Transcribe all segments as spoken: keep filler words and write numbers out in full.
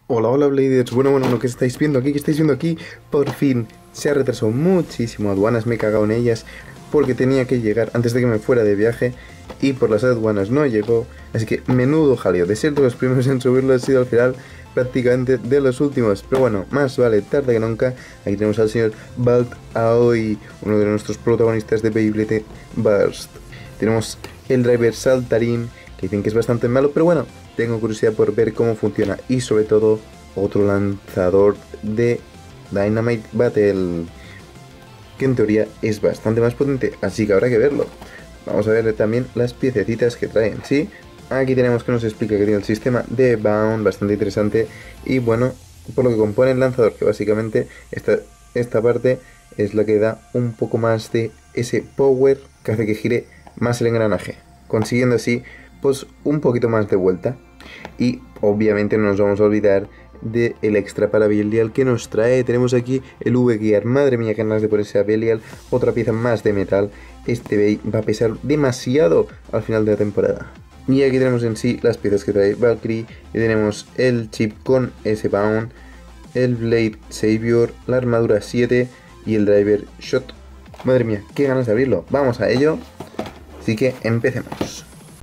Hola, hola Bladers, bueno, bueno, lo que estáis viendo aquí, que estáis viendo aquí, por fin se ha retrasado muchísimo aduanas, me he cagado en ellas porque tenía que llegar antes de que me fuera de viaje y por las aduanas no llegó, así que menudo jaleo, de ser de los primeros en subirlo ha sido al final prácticamente de los últimos, pero bueno, más vale tarde que nunca. Aquí tenemos al señor Balt Aoi, uno de nuestros protagonistas de Beyblade Burst. Tenemos el driver Saltarín, que dicen que es bastante malo, pero bueno, tengo curiosidad por ver cómo funciona. Y sobre todo, otro lanzador de Dynamite Battle, que en teoría es bastante más potente, así que habrá que verlo. Vamos a ver también las piececitas que traen, ¿sí? Aquí tenemos que nos explica que tiene el sistema de Bound, bastante interesante. Y bueno, por lo que compone el lanzador, que básicamente esta, esta parte es la que da un poco más de ese power que hace que gire más el engranaje, consiguiendo así pues un poquito más de vuelta. Y obviamente no nos vamos a olvidar del extra para Belial que nos trae. Tenemos aquí el V-Gear, madre mía, que ganas de ponerse a Belial, otra pieza más de metal. Este Bey va a pesar demasiado al final de la temporada. Y aquí tenemos en sí las piezas que trae Valkyrie, y tenemos el chip con ese Bound, el Blade Savior, la armadura siete y el driver Shot. Madre mía, qué ganas de abrirlo, vamos a ello, así que empecemos.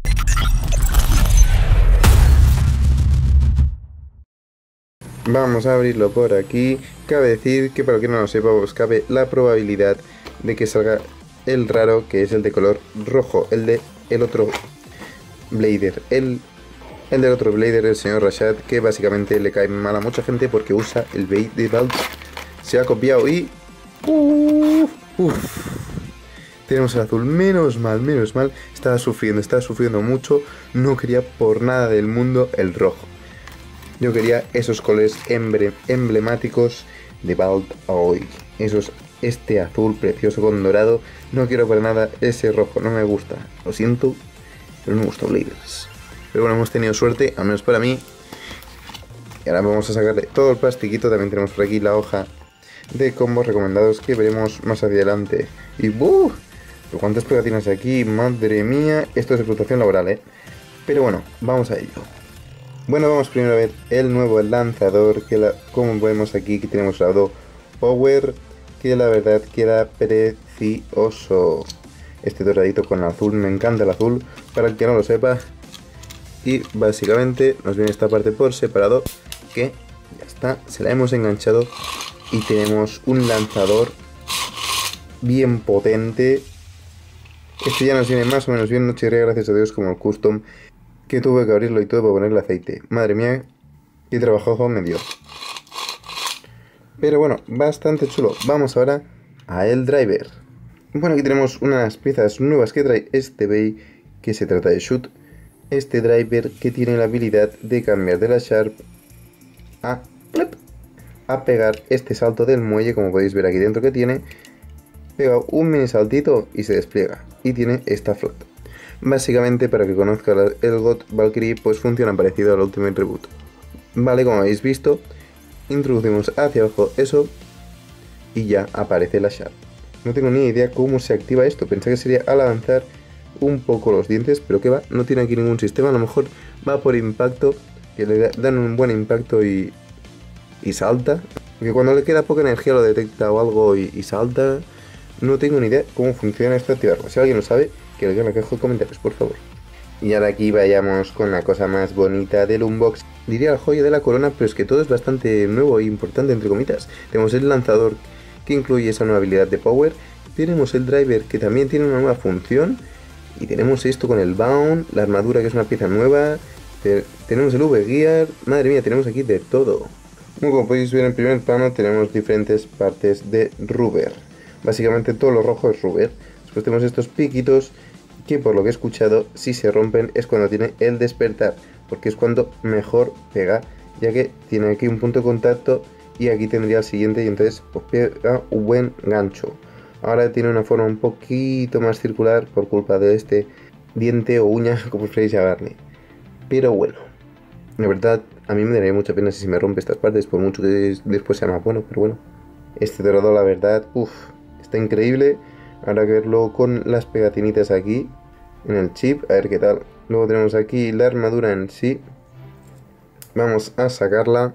Vamos a abrirlo por aquí. Cabe decir que, para quien no lo sepa, pues cabe la probabilidad de que salga el raro, que es el de color rojo, el de el otro Blader, el, el del otro Blader, el señor Rashad, que básicamente le cae mal a mucha gente porque usa el bait de Balt. Se ha copiado y... Uf, uf. Tenemos el azul, menos mal, menos mal. Estaba sufriendo, estaba sufriendo mucho. No quería por nada del mundo el rojo. Yo quería esos colores emblemáticos de Balt Aoi. Esos, este azul precioso con dorado. No quiero para nada ese rojo, no me gusta. Lo siento, pero no me gusta Bladers. Pero bueno, hemos tenido suerte, al menos para mí. Y ahora vamos a sacarle todo el plastiquito. También tenemos por aquí la hoja de combos recomendados que veremos más adelante. Y ¡buh! ¿Pero cuántas pegatinas aquí? Madre mía. Esto es explotación laboral, ¿eh? Pero bueno, vamos a ello. Bueno, vamos primero a ver el nuevo lanzador, que la, como vemos aquí, que tenemos lado Power, que la verdad queda precioso. Este doradito con azul, me encanta el azul, para el que no lo sepa. Y básicamente nos viene esta parte por separado, que ya está, se la hemos enganchado. Y tenemos un lanzador bien potente. Este ya nos viene más o menos bien, no chirría, gracias a Dios, como el custom, que tuve que abrirlo y todo para ponerle aceite. Madre mía, qué trabajo me dio. Pero bueno, bastante chulo. Vamos ahora a el driver. Bueno, aquí tenemos unas piezas nuevas que trae este Bey, que se trata de Shoot. Este driver que tiene la habilidad de cambiar de la Sharp a, a pegar este salto del muelle, como podéis ver aquí dentro que tiene. Pega un mini saltito y se despliega. Y tiene esta flat. Básicamente, para que conozca el God Valkyrie, pues funciona parecido al Ultimate Reboot. Vale, como habéis visto, introducimos hacia abajo eso y ya aparece la Sharp. No tengo ni idea cómo se activa esto, pensé que sería al avanzar un poco los dientes, pero que va, no tiene aquí ningún sistema, a lo mejor va por impacto, que le dan un buen impacto y, y salta. Que cuando le queda poca energía lo detecta o algo y, y salta. No tengo ni idea cómo funciona esto activarlo. Si alguien lo sabe, que lo diga en la caja de comentarios, por favor. Y ahora aquí vayamos con la cosa más bonita del unbox. Diría la joya de la corona, pero es que todo es bastante nuevo e importante, entre comitas. Tenemos el lanzador, que incluye esa nueva habilidad de Power. Tenemos el driver, que también tiene una nueva función. Y tenemos esto con el Bound, la armadura, que es una pieza nueva. Tenemos el V-Gear. Madre mía, tenemos aquí de todo. Como podéis ver en primer plano, tenemos diferentes partes de rubber. Básicamente todo lo rojo es rubber. Después tenemos estos piquitos que, por lo que he escuchado, si se rompen es cuando tiene el despertar, porque es cuando mejor pega, ya que tiene aquí un punto de contacto y aquí tendría el siguiente y entonces pues pega un buen gancho. Ahora tiene una forma un poquito más circular por culpa de este diente o uña, como preferéis llamarle. Pero bueno, la verdad a mí me daría mucha pena si se me rompe estas partes, por mucho que después sea más bueno, pero bueno. Este dorado, la verdad, uff, está increíble. Habrá que verlo con las pegatinitas aquí en el chip, a ver qué tal. Luego tenemos aquí la armadura en sí. Vamos a sacarla.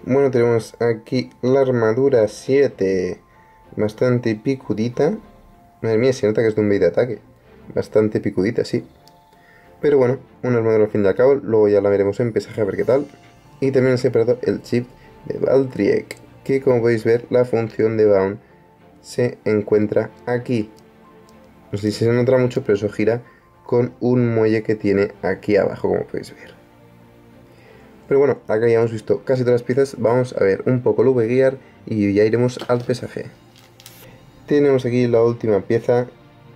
Bueno, tenemos aquí la armadura siete, bastante picudita. Madre mía, se nota que es de un bait de ataque. Bastante picudita, sí. Pero bueno, una armadura al fin y al cabo, luego ya la veremos en pesaje a ver qué tal. Y también he separado el chip de Baldrick, que como podéis ver, la función de Bound se encuentra aquí. No sé si se nota mucho, pero eso gira con un muelle que tiene aquí abajo, como podéis ver. Pero bueno, acá ya hemos visto casi todas las piezas. Vamos a ver un poco el V-Gear y ya iremos al pesaje. Tenemos aquí la última pieza,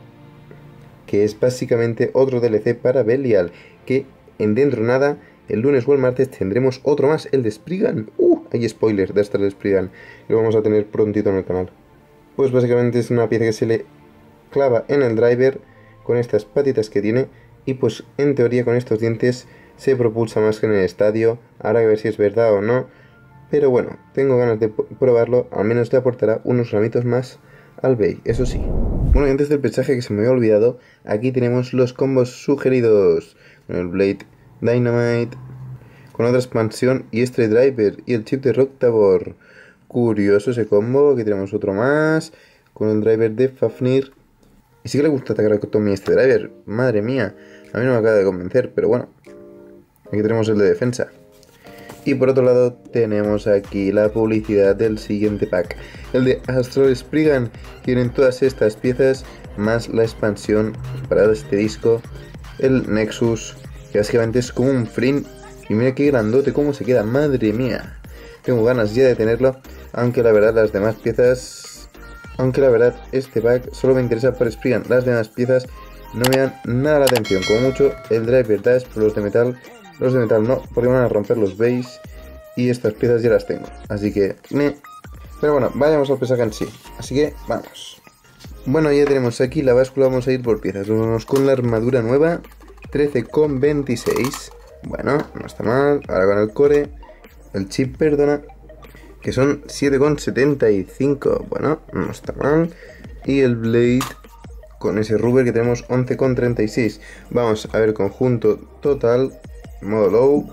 que es básicamente otro D L C para Belial, que en dentro nada, el lunes o el martes tendremos otro más, el de Spriggan. Uh, hay spoiler de este de Spriggan, lo vamos a tener prontito en el canal. Pues básicamente es una pieza que se le clava en el driver con estas patitas que tiene, y pues en teoría con estos dientes se propulsa más que en el estadio. Habrá que ver si es verdad o no, pero bueno, tengo ganas de probarlo, al menos le aportará unos ramitos más al Bey, eso sí. Bueno, y antes del pesaje, que se me había olvidado, aquí tenemos los combos sugeridos con el Blade Dynamite, con otra expansión y este driver y el chip de Rocktavor. Curioso ese combo. Aquí tenemos otro más con el driver de Fafnir. Y sí que le gusta atacar a Tommy este driver, madre mía, a mí no me acaba de convencer, pero bueno. Aquí tenemos el de defensa. Y por otro lado tenemos aquí la publicidad del siguiente pack, el de Astral Spriggan. Tienen todas estas piezas más la expansión para este disco, el Nexus, que básicamente es como un Frin. Y mira qué grandote, cómo se queda, madre mía. Tengo ganas ya de tenerlo, aunque la verdad las demás piezas, aunque la verdad este pack solo me interesa por Spriggan. Las demás piezas no me dan nada la atención, como mucho el Driver Dash, por los de metal. Los de metal no, porque van a romper los base. Y estas piezas ya las tengo, así que... me... Pero bueno, vayamos al pesaje en sí. Así que, vamos. Bueno, ya tenemos aquí la báscula, vamos a ir por piezas. Vamos con la armadura nueva, trece coma veintiséis. Bueno, no está mal. Ahora con el core, el chip, perdona, que son siete coma setenta y cinco. Bueno, no está mal. Y el Blade, con ese rubber que tenemos once coma treinta y seis. Vamos a ver conjunto total, modo low.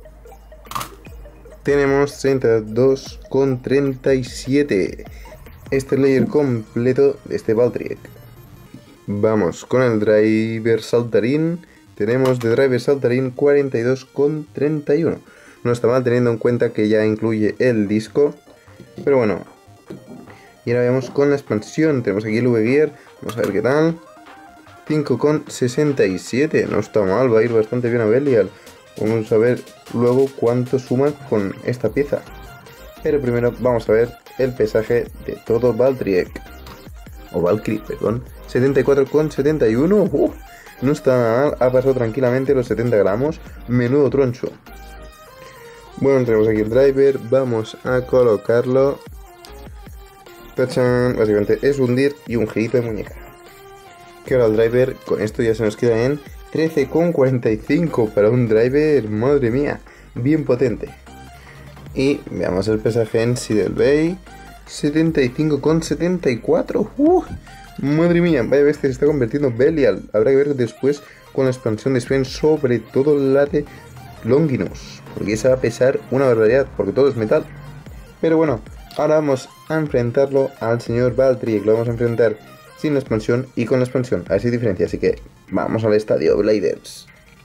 Tenemos treinta y dos coma treinta y siete. Este layer completo de este Baldrick. Vamos con el driver saltarín. Tenemos de driver saltarín cuarenta y dos coma treinta y uno. No está mal teniendo en cuenta que ya incluye el disco. Pero bueno. Y ahora vamos con la expansión. Tenemos aquí el V-Gear. Vamos a ver qué tal. cinco coma sesenta y siete. No está mal, va a ir bastante bien a Belial. Vamos a ver luego cuánto suma con esta pieza. Pero primero vamos a ver el pesaje de todo Baldrick. O Valkyrie, perdón. setenta y cuatro coma setenta y uno. Uh, no está mal, ha pasado tranquilamente los setenta gramos. Menudo troncho. Bueno, tenemos aquí el driver. Vamos a colocarlo. ¡Tachan! Básicamente es hundir y un girito de muñeca. Que ahora el driver, con esto ya se nos queda en trece coma cuarenta y cinco para un driver, madre mía, bien potente. Y veamos el pesaje en sí del Bey, setenta y cinco coma setenta y cuatro. Uh, madre mía, vaya bestia, se está convirtiendo en Belial. Habrá que ver después con la expansión de Sven, sobre todo la de Longinus, porque esa va a pesar una barbaridad, porque todo es metal. Pero bueno, ahora vamos a enfrentarlo al señor Baldrick. Lo vamos a enfrentar sin la expansión y con la expansión, a ver si hay diferencia, así que vamos al estadio, Bladers.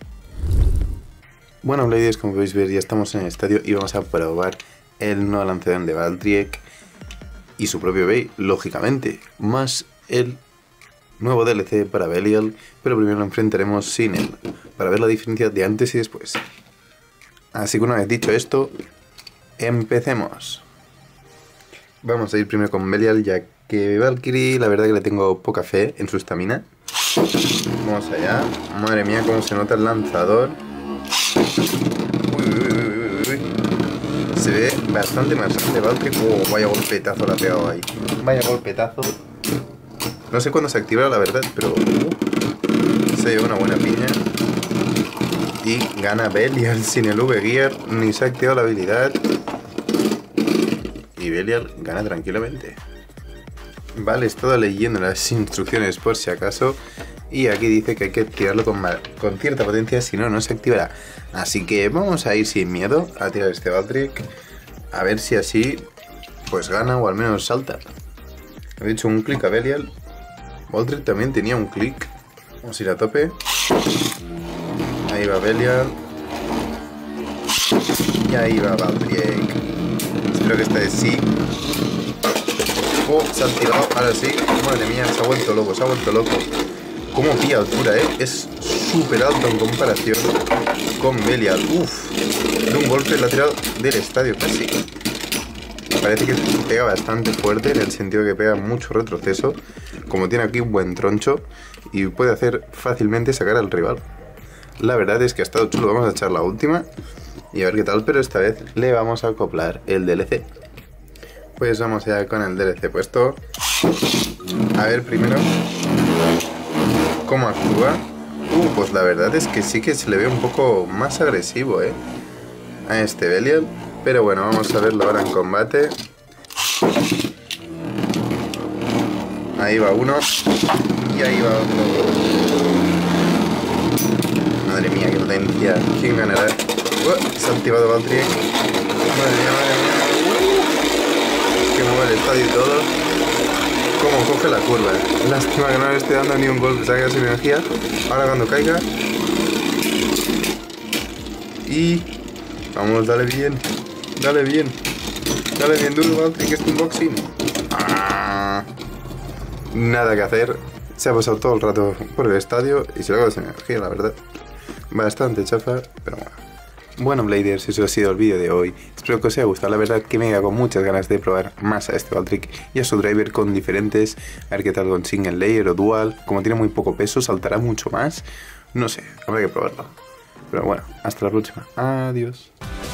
Bueno, Bladers, como podéis ver, ya estamos en el estadio y vamos a probar el nuevo lanzador de Baldrick y su propio Bey, lógicamente, más el nuevo D L C para Belial, pero primero lo enfrentaremos sin él, para ver la diferencia de antes y después. Así que una vez dicho esto, empecemos. Vamos a ir primero con Belial, ya que Valkyrie, la verdad que le tengo poca fe en su estamina. Vamos allá. Madre mía, cómo se nota el lanzador. Uy, uy, uy, uy, uy. Se ve bastante más grande Valkyrie. Oh, vaya golpetazo la ha pegado ahí. Vaya golpetazo. No sé cuándo se activará, la verdad, pero uh, se lleva una buena piña. Y gana Belial sin el V-Gear. Ni se ha activado la habilidad. Y Belial gana tranquilamente. Vale, he estado leyendo las instrucciones por si acaso. Y aquí dice que hay que tirarlo con, con cierta potencia, si no, no se activará. Así que vamos a ir sin miedo a tirar este Baldrick. A ver si así pues gana o al menos salta. He dicho un clic a Belial. Valtryek también tenía un clic. Vamos a ir a tope. Ahí va Belial. Y ahí va Valtryek. Espero que esta vez sí. Oh, se ha tirado. Ahora sí. Madre mía, se ha vuelto loco, se ha vuelto loco. Cómo pilla altura, eh. Es súper alto en comparación con Belial. Uff. De un golpe la ha tirado del estadio casi. Parece que pega bastante fuerte, en el sentido que pega mucho retroceso. Como tiene aquí un buen troncho y puede hacer fácilmente sacar al rival. La verdad es que ha estado chulo. Vamos a echar la última y a ver qué tal, pero esta vez le vamos a acoplar el D L C. Pues vamos ya con el D L C puesto. A ver primero cómo actúa. Uh, pues la verdad es que sí que se le ve un poco más agresivo, eh, a este Belial. Pero bueno, vamos a verlo ahora en combate. Ahí va uno. Y ahí va otro. Madre mía, qué potencia. ¿Quién ganará? Uh, se ha activado Valtryek. Madre mía, madre mía. Uh, que mueve el estadio y todo. Cómo coge la curva. Lástima que no le esté dando ni un golpe. Se ha quedado sin energía. Ahora cuando caiga. Y... vamos, dale bien. Dale bien. Dale bien duro, Valtryek, que es un boxing. Ah, nada que hacer. Se ha pasado todo el rato por el estadio y se le ha quedado sin energía, la verdad. Bastante chafa, pero bueno. Bueno, Bladers, eso ha sido el vídeo de hoy. Espero que os haya gustado. La verdad que me he quedado con muchas ganas de probar más a este Valtryek y a su driver con diferentes. A ver qué tal con single layer o dual. Como tiene muy poco peso, saltará mucho más. No sé, habrá que probarlo. Pero bueno, hasta la próxima. Adiós.